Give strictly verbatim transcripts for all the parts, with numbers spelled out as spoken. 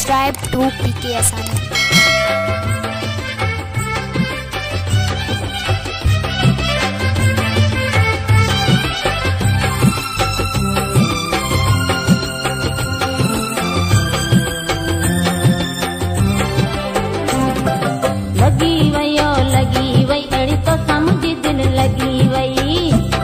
subscribe to P K Asani. लगी वयो लगी वई अड़ी तो समझी दिल लगी वई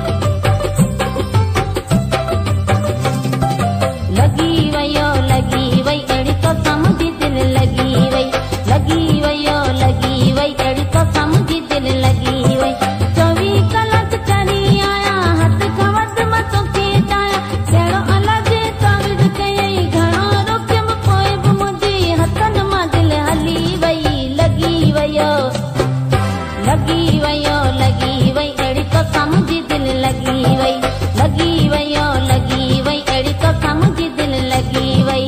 लगी वयो लगी वई अड़ी तो समझी दिल लगी वई लगी वयो लगी वई अड़ी तो समझी दिल लगी वई चौवी कलाक चरी आया हथ खवत मतो के जाया केड़ो अलग ताविद कई घणो रोकम पोए भी मुंजी हथन मां दिल हली वई लगी वयो लगी वयो लगी वई अड़ी तो समझी दिल लगी वई लगी वयो लगी वई अड़ी तो समझी दिल लगी वई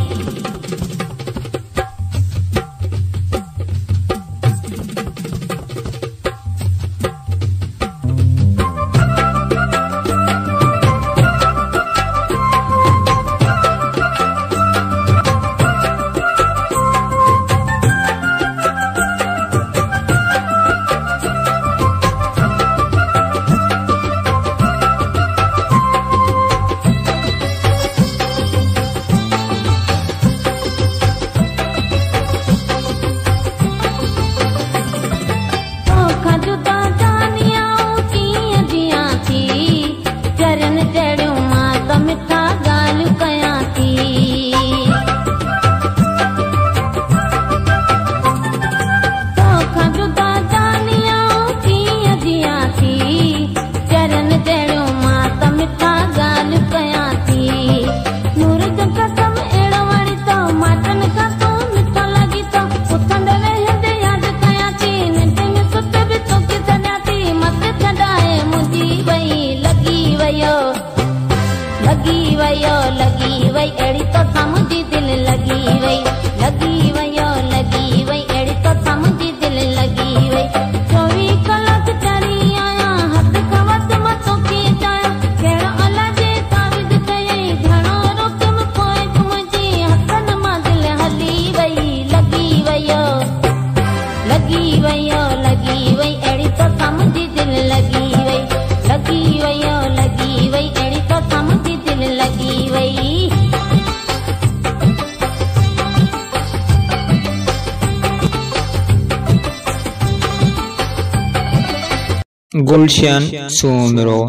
लगी वयो लगी वई अड़ी तो समझी दिल लगी वई लगी वयो लगी वई अड़ी तो समझी दिल लगी वई चौवी कलाक चरी आया हथ खवत मतो के जाया केड़ो अलग ताविद कई घणो रोकम पोए मुंजी हथन मां दिल हली वई लगी वयो लगी वयो लगी वई अड़ी तो समझी दिल लगी वई लगी वयो लगी वई अड़ी तो समझी दिल लगी वई गुलशन सोमरो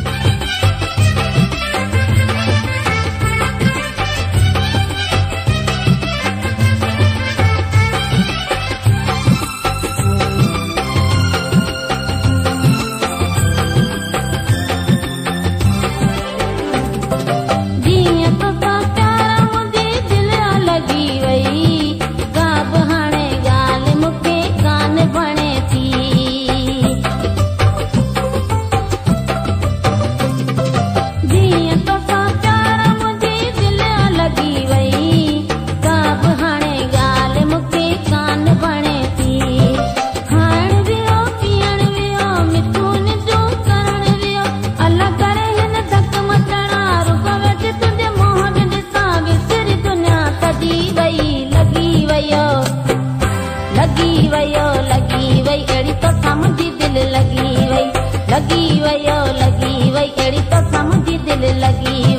लगी वयो लगी वई अड़ी तो समझी दिल लगी वई लगी वयो लगी वई अड़ी तो समझी दिल लगी